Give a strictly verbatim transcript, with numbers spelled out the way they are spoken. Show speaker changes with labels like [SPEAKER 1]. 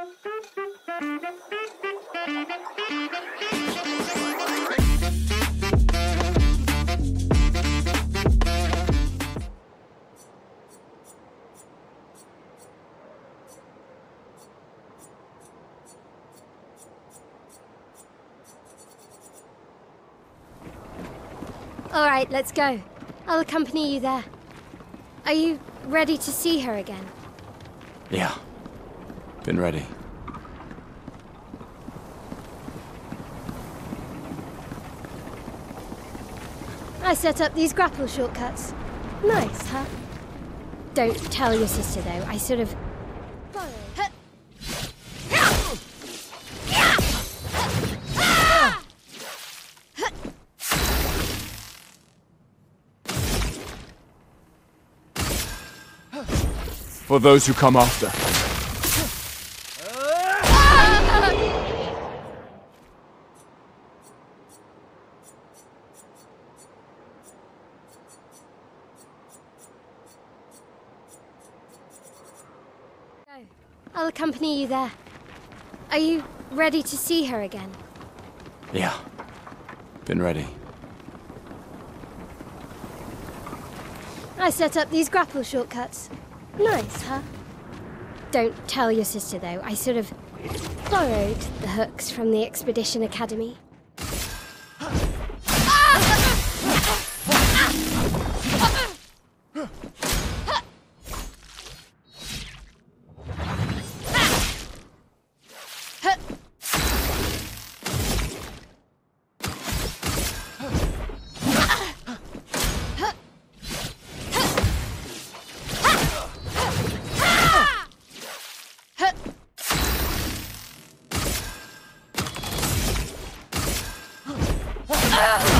[SPEAKER 1] All right, let's go. I'll accompany you there. Are you ready to see her again?
[SPEAKER 2] Yeah. Been ready.
[SPEAKER 1] I set up these grapple shortcuts. Nice, huh? Don't tell your sister, though. I sort of... borrowed.
[SPEAKER 2] For those who come after.
[SPEAKER 1] I'll accompany you there. Are you ready to see her again?
[SPEAKER 2] Yeah. Been ready.
[SPEAKER 1] I set up these grapple shortcuts. Nice, huh? Don't tell your sister, though. I sort of borrowed the hooks from the Expedition Academy.
[SPEAKER 3] Ah!